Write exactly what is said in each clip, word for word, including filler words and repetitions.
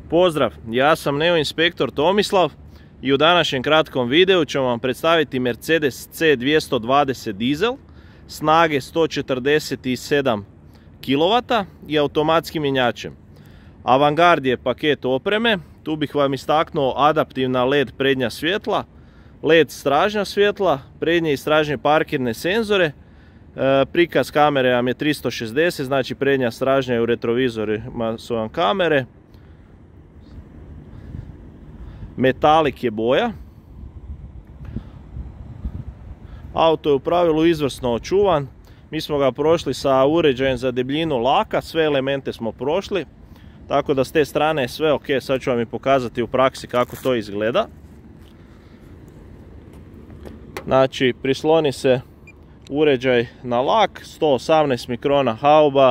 Pozdrav, ja sam Neo inspektor Tomislav i u današnjem kratkom videu ćemo vam predstaviti Mercedes C dvjesto dvadeset dizel snage sto četrdeset sedam kilovata i automatskim mjenjačem. Avangard je paket opreme, tu bih vam istaknuo adaptivna L E D prednja svjetla, L E D stražnja svjetla, prednje i stražnje parkirne senzore, prikaz kamere vam je tristo šezdeset, znači prednja stražnja i u retrovizorima su vam kamere. Metalik je boja. Auto je u pravilu izvrsno očuvan. Mi smo ga prošli sa uređajem za debljinu laka, sve elemente smo prošli. Tako da s te strane je sve ok, sad ću vam i pokazati u praksi kako to izgleda. Znači, prisloni se uređaj na lak, sto osamnaest mikrona hauba,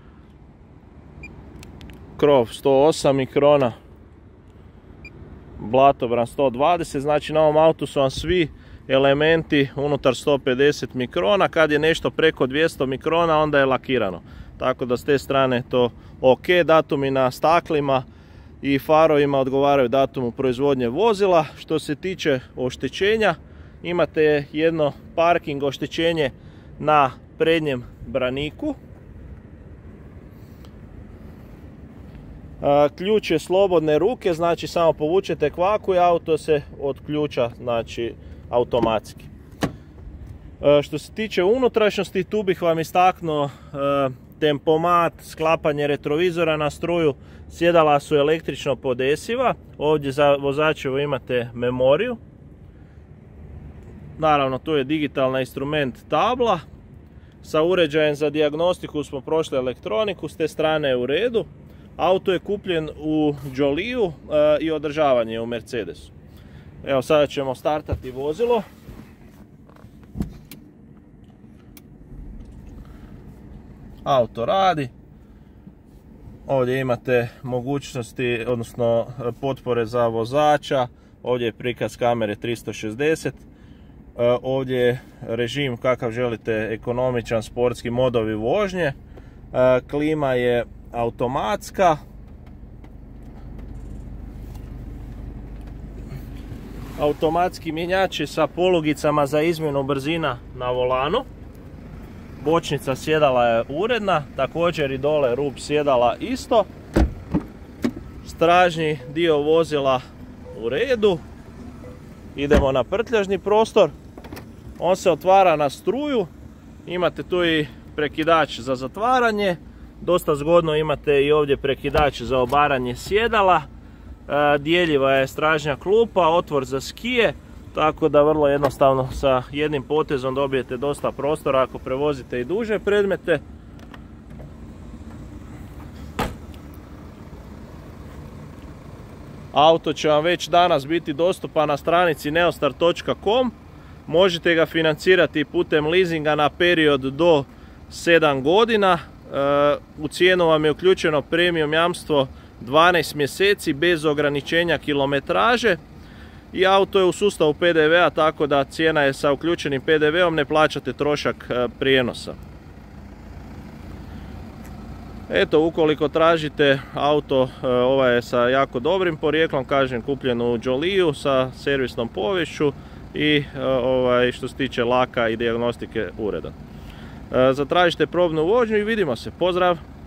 krov sto osam mikrona, blatobran sto dvadeset, znači na ovom autu su vam svi elementi unutar sto pedeset mikrona, kad je nešto preko dvjesto mikrona onda je lakirano. Tako da s te strane to ok, datumi na staklima i farovima odgovaraju datumu proizvodnje vozila. Što se tiče oštećenja, imate jedno parking oštećenje na prednjem braniku. Ključ je slobodne ruke, znači samo povučete kvaku i auto se otključa, znači automatski. Što se tiče unutrašnjosti, tu bih vam istaknuo tempomat, sklapanje retrovizora na struju, sjedala su električno podesiva, ovdje za vozačevo imate memoriju. Naravno, tu je digitalna instrument tabla, sa uređajem za dijagnostiku smo prošli elektroniku, s te strane je u redu. Auto je kupljen u Joliju e, i održavanje u Mercedesu. Evo, sada ćemo startati vozilo. Auto radi. Ovdje imate mogućnosti, odnosno potpore za vozača. Ovdje je prikaz kamere tristo šezdeset. E, ovdje je režim kakav želite, ekonomičan, sportski, modovi vožnje. E, klima je automatska. Automatski mjenjač je sa polugicama za izmjenu brzina na volanu. Bočnica sjedala je uredna, također i dole rub sjedala isto. Stražnji dio vozila u redu. Idemo na prtljažni prostor. On se otvara na struju. Imate tu i prekidač za zatvaranje. Dosta zgodno imate i ovdje prekidač za obaranje sjedala. E, dijeljiva je stražnja klupa, otvor za skije, tako da vrlo jednostavno sa jednim potezom dobijete dosta prostora ako prevozite i duže predmete. Auto će vam već danas biti dostupan na stranici neostar točka com. Možete ga financirati putem leasinga na period do sedam godina. U cijenu vam je uključeno premium jamstvo dvanaest mjeseci bez ograničenja kilometraže i auto je u sustavu P D V-a, tako da cijena je sa uključenim P D V-om, ne plaćate trošak prijenosa. Eto, ukoliko tražite auto, ovaj je sa jako dobrim porijeklom, kažem, kupljen u Joliju sa servisnom povješću i ovaj, što se tiče laka i dijagnostike uredan. Zatražite probnu vožnju i vidimo se. Pozdrav!